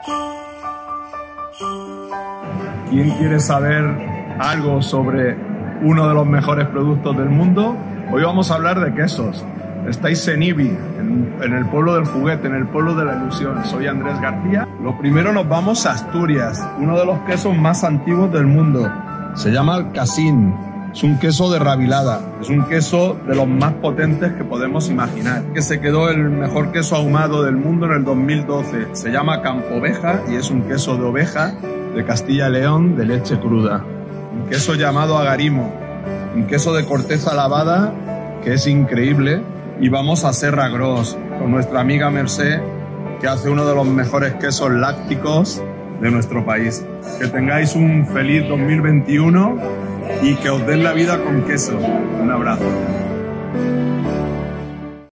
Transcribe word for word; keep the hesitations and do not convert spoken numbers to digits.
¿Quién quiere saber algo sobre uno de los mejores productos del mundo? Hoy vamos a hablar de quesos. Estáis en Ibi, en, en el pueblo del juguete, en el pueblo de la ilusión. Soy Andrés García. Lo primero, nos vamos a Asturias, uno de los quesos más antiguos del mundo. Se llama el Casín. Es un queso de rabilada. Es un queso de los más potentes que podemos imaginar. Que se quedó el mejor queso ahumado del mundo en el dos mil doce. Se llama Campo-Oveja y es un queso de oveja de Castilla y León de leche cruda. Un queso llamado agarimo. Un queso de corteza lavada que es increíble. Y vamos a Serra Gros con nuestra amiga Mercè, que hace uno de los mejores quesos lácticos de nuestro país. Que tengáis un feliz dos mil veintiuno y que os den la vida con queso. Un abrazo.